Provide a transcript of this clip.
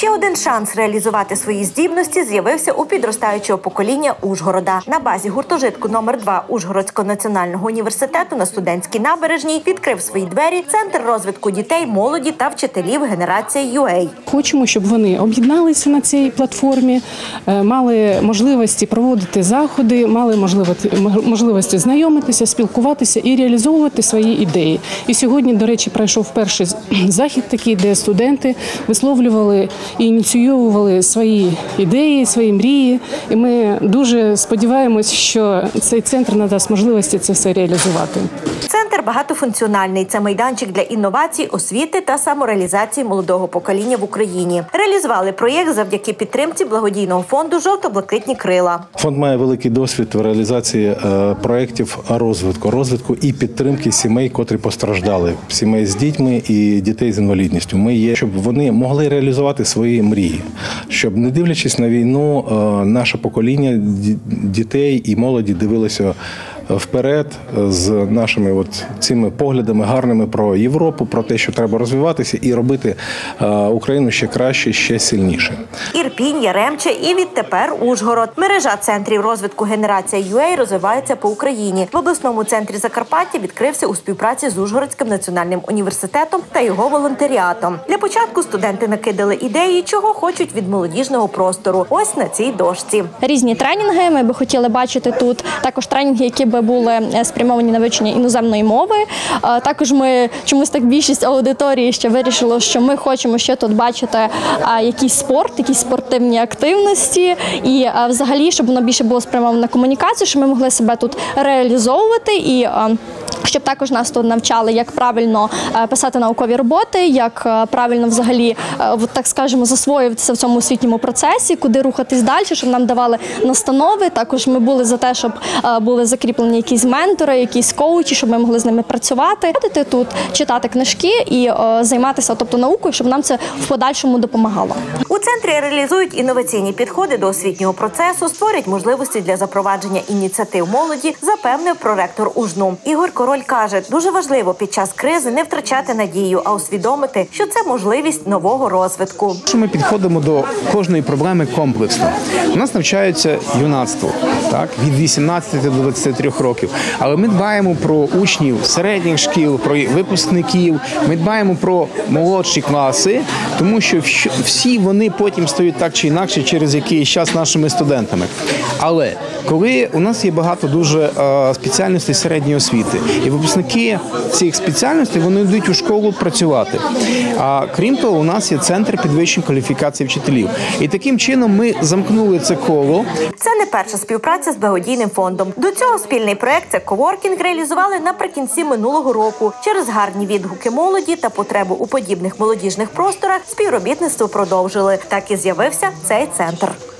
Ще один шанс реалізувати свої здібності з'явився у підростаючого покоління Ужгорода. На базі гуртожитку номер 2 Ужгородського національного університету на Студентській набережній відкрив свої двері Центр розвитку дітей, молоді та вчителів «Генерація UA». Хочемо, щоб вони об'єдналися на цій платформі, мали можливості проводити заходи, мали можливості знайомитися, спілкуватися і реалізовувати свої ідеї. І сьогодні, до речі, пройшов перший захід такий, де студенти висловлювали і ініціювали свої ідеї, свої мрії. І ми дуже сподіваємось, що цей центр надасть можливості це все реалізувати. Центр багатофункціональний. Це майданчик для інновацій, освіти та самореалізації молодого покоління в Україні. Реалізували проєкт завдяки підтримці благодійного фонду «Жовто-блакитні крила». Фонд має великий досвід в реалізації проєктів розвитку і підтримки сімей, котрі постраждали. Сімей з дітьми і дітей з інвалідністю. Ми є, щоб вони могли реалізувати свої мрії. Щоб, не дивлячись на війну, наше покоління дітей і молоді дивилося вперед з нашими цими поглядами гарними про Європу, про те, що треба розвиватися і робити Україну ще краще, ще сильніше. Ірпінь, Яремче і відтепер Ужгород. Мережа центрів розвитку «Генерація UA» розвивається по Україні. В обласному центрі Закарпаття відкрився у співпраці з Ужгородським національним університетом та його волонтеріатом. Для початку студенти накидали ідеї, чого хочуть від молодіжного простору. Ось на цій дошці. Різні тренінги ми би хотіли бачити тут. Також тренінги, які би були спрямовані на вивчення іноземної мови. Також ми чомусь так більшість аудиторії ще вирішило, що ми хочемо ще тут бачити якийсь спорт, якісь спортивні активності і взагалі, щоб воно більше було спрямовано на комунікацію, щоб ми могли себе тут реалізовувати і щоб також нас тут навчали, як правильно писати наукові роботи, як правильно взагалі, так скажемо, засвоюватися в цьому освітньому процесі, куди рухатись далі, щоб нам давали настанови. Також ми були за те, щоб були закріплені якісь ментори, якісь коучі, щоб ми могли з ними працювати, тут читати книжки і займатися, тобто наукою, щоб нам це в подальшому допомагало. У центрі реалізують інноваційні підходи до освітнього процесу, створять можливості для запровадження ініціатив молоді, запевнив проректор УЖНУ. Ігор Король каже, дуже важливо під час кризи не втрачати надію, а усвідомити, що це можливість нового розвитку. Ми підходимо до кожної проблеми комплексно. У нас навчаються юнацтво, так, від 18 до 23 років. Але ми дбаємо про учнів середніх шкіл, про випускників, ми дбаємо про молодші класи, тому що всі вони потім стають так чи інакше через якийсь час нашими студентами. Але коли у нас є багато дуже спеціальностей середньої освіти, і випускники цих спеціальностей, вони йдуть у школу працювати. А крім того, у нас є центр підвищення кваліфікації вчителів. І таким чином ми замкнули це коло. Це не перша співпраця з благодійним фондом. До цього спільний проект «Це коворкінг» реалізували наприкінці минулого року. Через гарні відгуки молоді та потребу у подібних молодіжних просторах співробітництво продовжили. Так і з'явився цей центр.